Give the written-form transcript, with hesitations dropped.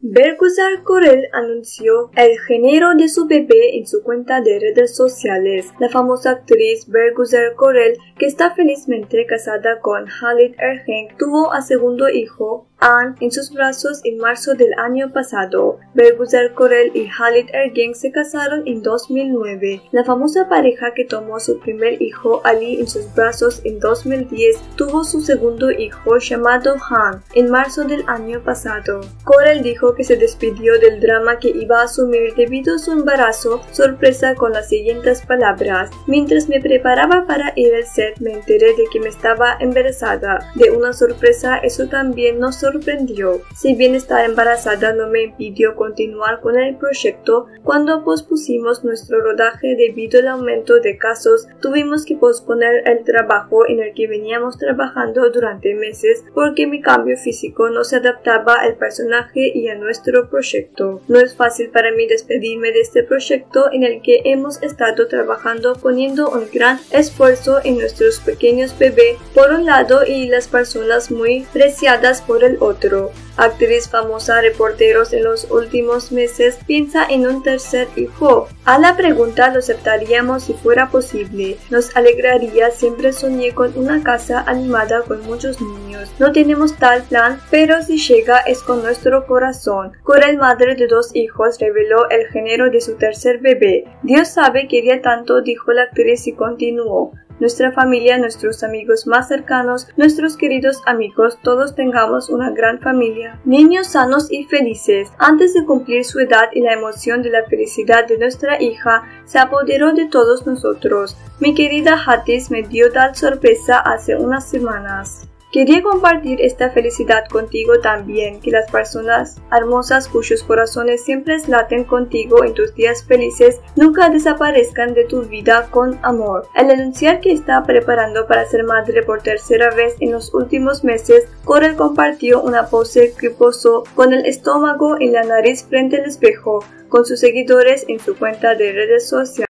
Bergüzar Korel anunció el género de su bebé en su cuenta de redes sociales. La famosa actriz Bergüzar Korel, que está felizmente casada con Halit Ergenç, tuvo a segundo hijo, An, en sus brazos en marzo del año pasado. Bergüzar Korel y Halit Ergenç se casaron en 2009. La famosa pareja que tomó su primer hijo, Ali, en sus brazos en 2010, tuvo su segundo hijo, llamado Han, en marzo del año pasado. Korel dijo que se despidió del drama que iba a asumir debido a su embarazo sorpresa con las siguientes palabras: "Mientras me preparaba para ir al set me enteré de que me estaba embarazada. De una sorpresa eso también nos sorprendió. Si bien estar embarazada no me impidió continuar con el proyecto, cuando pospusimos nuestro rodaje debido al aumento de casos, tuvimos que posponer el trabajo en el que veníamos trabajando durante meses porque mi cambio físico no se adaptaba al personaje y a nuestro proyecto. No es fácil para mí despedirme de este proyecto en el que hemos estado trabajando poniendo un gran esfuerzo en nuestros pequeños bebés por un lado y las personas muy preciadas por el otro". Actriz famosa reporteros en los últimos meses piensa en un tercer hijo. A la pregunta "¿lo aceptaríamos si fuera posible? Nos alegraría, siempre soñé con una casa animada con muchos niños. No tenemos tal plan, pero si llega es con nuestro corazón". Korel, madre de 2 hijos, reveló el género de su tercer bebé. "Dios sabe, quería tanto", dijo la actriz y continuó: "Nuestra familia, nuestros amigos más cercanos, nuestros queridos amigos, todos tengamos una gran familia. Niños sanos y felices". Antes de cumplir su edad y la emoción de la felicidad de nuestra hija se apoderó de todos nosotros. Mi querida Hatis me dio tal sorpresa hace unas semanas. Quería compartir esta felicidad contigo también, que las personas hermosas cuyos corazones siempre laten contigo en tus días felices nunca desaparezcan de tu vida con amor. Al anunciar que está preparando para ser madre por tercera vez en los últimos meses, Korel compartió una pose que posó con el estómago en la nariz frente al espejo con sus seguidores en su cuenta de redes sociales.